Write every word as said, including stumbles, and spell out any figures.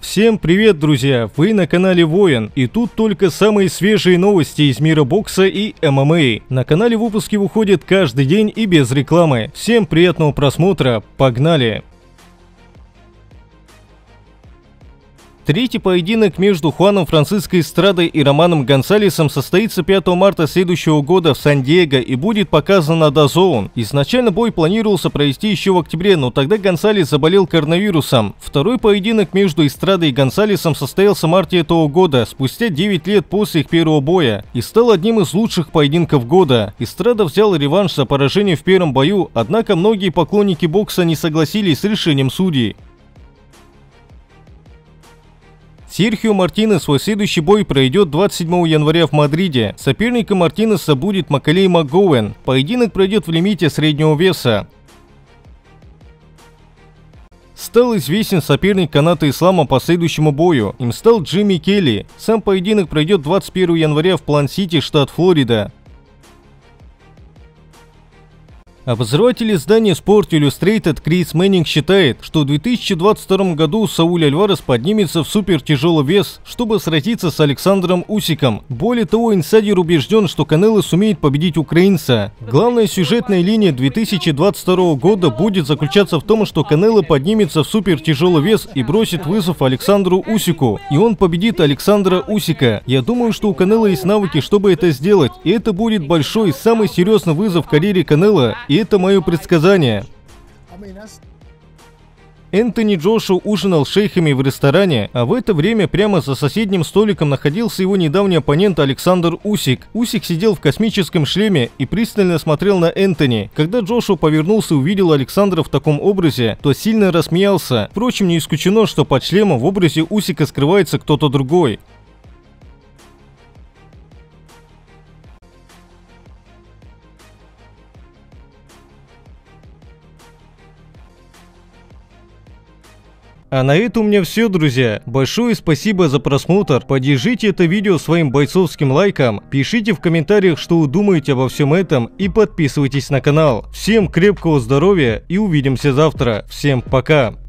Всем привет, друзья! Вы на канале Воин, и тут только самые свежие новости из мира бокса и эм эм а. На канале выпуски выходят каждый день и без рекламы. Всем приятного просмотра, погнали! Третий поединок между Хуаном Франсиско Эстрадой и Романом Гонсалесом состоится пятого марта следующего года в Сан-Диего и будет показан на дазоун. Изначально бой планировался провести еще в октябре, но тогда Гонсалес заболел коронавирусом. Второй поединок между Эстрадой и Гонсалесом состоялся в марте этого года, спустя девять лет после их первого боя, и стал одним из лучших поединков года. Эстрада взял реванш за поражение в первом бою, однако многие поклонники бокса не согласились с решением судей. Серхио Мартинес свой следующий бой пройдет двадцать седьмого января в Мадриде. Соперником Мартинеса будет Макалей МакГоуэн. Поединок пройдет в лимите среднего веса. Стал известен соперник Каната Ислама по следующему бою. Им стал Джимми Келли. Сам поединок пройдет двадцать первого января в План-Сити, штат Флорида. Обозреватель издания Sport Illustrated Крис Мэннинг считает, что в две тысячи двадцать втором году Сауль Альварес поднимется в супертяжелый вес, чтобы сразиться с Александром Усиком. Более того, инсайдер убежден, что Канело сумеет победить украинца. Главная сюжетная линия две тысячи двадцать второго года будет заключаться в том, что Канело поднимется в супертяжелый вес и бросит вызов Александру Усику, и он победит Александра Усика. Я думаю, что у Канело есть навыки, чтобы это сделать, и это будет большой, самый серьезный вызов в карьере Канело. И это мое предсказание. Энтони Джошуа ужинал с шейхами в ресторане, а в это время прямо за соседним столиком находился его недавний оппонент Александр Усик. Усик сидел в космическом шлеме и пристально смотрел на Энтони. Когда Джошуа повернулся и увидел Александра в таком образе, то сильно рассмеялся. Впрочем, не исключено, что под шлемом в образе Усика скрывается кто-то другой. А на этом у меня все, друзья. Большое спасибо за просмотр. Поддержите это видео своим бойцовским лайком. Пишите в комментариях, что вы думаете обо всем этом. И подписывайтесь на канал. Всем крепкого здоровья и увидимся завтра. Всем пока.